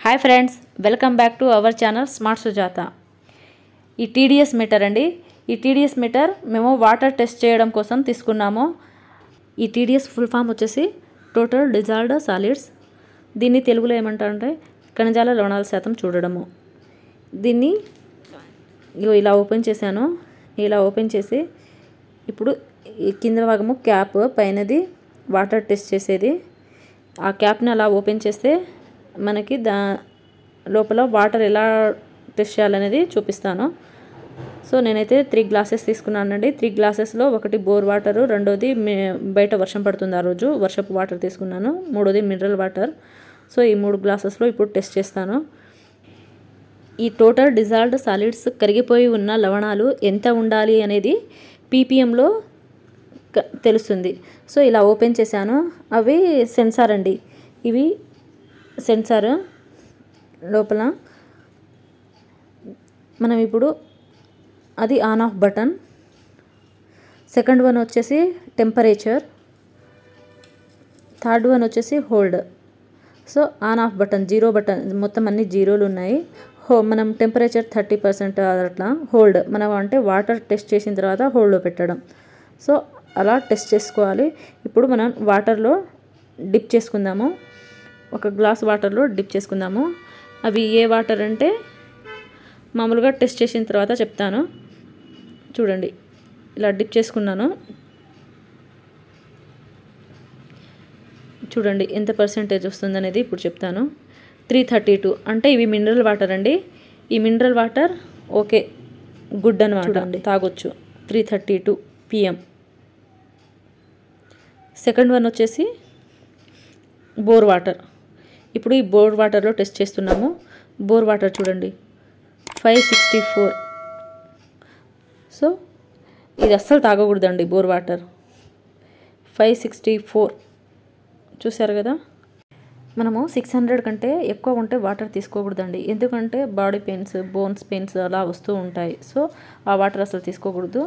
Hi friends, welcome back to our channel smart Sujatha. ఈ TDS meter అండి. ఈ TDS meter మేము వాటర్ టెస్ట్ చేయడం కోసం తీసుకున్నాము. ఈ టీడీఎస్ ఫుల్ ఫామ్ వచ్చేసి టోటల్ డిజాల్వ్డ్ సాలిడ్స్. దీన్ని తెలుగులో ఏమంటారంటే కణజాల లవణాల శాతం చూడడము. దీన్ని ఇలా ఓపెన్ చేశాను. ఇలా ఓపెన్ చేసి ఇప్పుడు ఈ కింద భాగము క్యాప్, పైనది వాటర్ టెస్ట్ చేసేది. ఆ క్యాప్ని అలా ఓపెన్ చేస్తే మనకి లోపల వాటర్ ఎలా టెస్ట్ చేయాలనేది చూపిస్తాను. సో నేనైతే 3 గ్లాసెస్ తీసుకున్నానండి. 3 గ్లాసెస్లో ఒకటి బోర్ వాటరు, రెండోది బయట వర్షం పడుతుంది ఆ రోజు వర్షపు వాటర్ తీసుకున్నాను, మూడోది మినరల్ వాటర్. సో ఈ 3 గ్లాసెస్లో ఇప్పుడు టెస్ట్ చేస్తాను. ఈ టోటల్ డిజాల్వ్డ్ సాలిడ్స్ కరిగిపోయి ఉన్న లవణాలు ఎంత ఉండాలి అనేది పీపీఎంలో తెలుస్తుంది. సో ఇలా ఓపెన్ చేశాను. అవి సెన్సార్ అండి. ఇవి సెన్సార్. లోపల మనం ఇప్పుడు అది on off button. Second one వచ్చేసి టెంపరేచర్, థర్డ్ వన్ వచ్చేసి hold. So on off button, zero button, మొత్తం అన్ని జీరోలు ఉన్నాయి. మనం టెంపరేచర్ 30% అట్లా. హోల్డ్ మనం అంటే వాటర్ టెస్ట్ చేసిన తర్వాత హోల్డ్లో పెట్టడం. సో అలా టెస్ట్ చేసుకోవాలి. ఇప్పుడు మనం వాటర్లో డిప్ చేసుకుందాము. ఒక గ్లాస్ వాటర్లో డిప్ చేసుకుందాము. అవి ఏ వాటర్ అంటే మామూలుగా టెస్ట్ చేసిన తర్వాత చెప్తాను. చూడండి, ఇలా డిప్ చేసుకున్నాను. చూడండి ఎంత పర్సెంటేజ్ వస్తుందనేది ఇప్పుడు చెప్తాను. 332 అంటే ఇవి మినరల్ వాటర్ అండి. ఈ మినరల్ వాటర్ ఓకే, గుడ్ అనమాట, తాగొచ్చు. 332 PM. సెకండ్ వన్ వచ్చేసి బోర్ వాటర్. ఇప్పుడు ఈ బోర్ వాటర్లో టెస్ట్ చేస్తున్నాము. బోర్ వాటర్ చూడండి 564. సో ఇది అస్సలు తాగకూడదండి బోర్ వాటర్. 564 చూసారు కదా. మనము 600 కంటే ఎక్కువ ఉంటే వాటర్ తీసుకోకూడదండి. ఎందుకంటే బాడీ పెయిన్స్, బోన్స్ పెయిన్స్ అలా వస్తూ ఉంటాయి. సో ఆ వాటర్ అసలు తీసుకోకూడదు.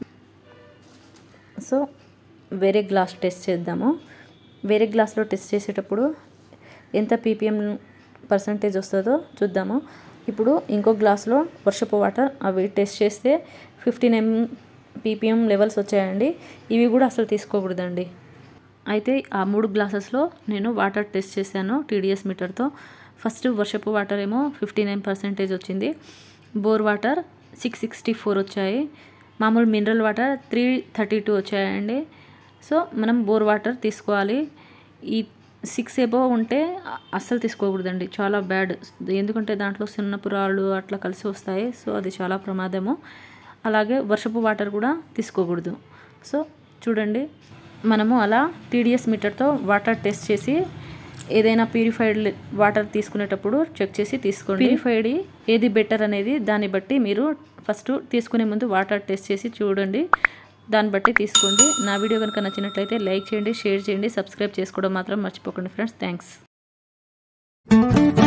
సో వేరే గ్లాస్ టెస్ట్ చేద్దాము. వేరే గ్లాస్లో టెస్ట్ చేసేటప్పుడు ఎంత పీపీఎం పర్సంటేజ్ వస్తుందో చూద్దాము. ఇప్పుడు ఇంకో గ్లాస్లో వర్షపు వాటర్ అవి టెస్ట్ చేస్తే 15 ppm లెవెల్స్ వచ్చాయండి. ఇవి కూడా అసలు తీసుకోకూడదండి. అయితే ఆ 3 గ్లాసెస్లో నేను వాటర్ టెస్ట్ చేశాను టీడీఎస్ మీటర్తో. ఫస్ట్ వర్షపు వాటర్ ఏమో 59% వచ్చింది. బోర్ వాటర్ 664 వచ్చాయి. మామూలు మినరల్ వాటర్ 332 వచ్చాయండి. సో మనం బోర్ వాటర్ తీసుకోవాలి. ఈ 6 ఎబో ఉంటే అస్సలు తీసుకోకూడదండి, చాలా బ్యాడ్. ఎందుకంటే దాంట్లో సున్నపురాళ్ళు అట్లా కలిసి వస్తాయి. సో అది చాలా ప్రమాదము. అలాగే వర్షపు వాటర్ కూడా తీసుకోకూడదు. సో చూడండి, మనము అలా టీడీఎస్ మీటర్తో వాటర్ టెస్ట్ చేసి ఏదైనా ప్యూరిఫైడ్ వాటర్ తీసుకునేటప్పుడు చెక్ చేసి తీసుకోండి. ప్యూరిఫైడ్ ఏది బెటర్ అనేది దాన్ని బట్టి మీరు ఫస్ట్ తీసుకునే ముందు వాటర్ టెస్ట్ చేసి చూడండి. దాన్ని బట్టి తీసుకోండి. నా వీడియో కనుక నచ్చినట్లయితే లైక్ చేయండి, షేర్ చేయండి, సబ్స్క్రైబ్ చేసుకోవడం మాత్రం మర్చిపోకండి ఫ్రెండ్స్. థ్యాంక్స్.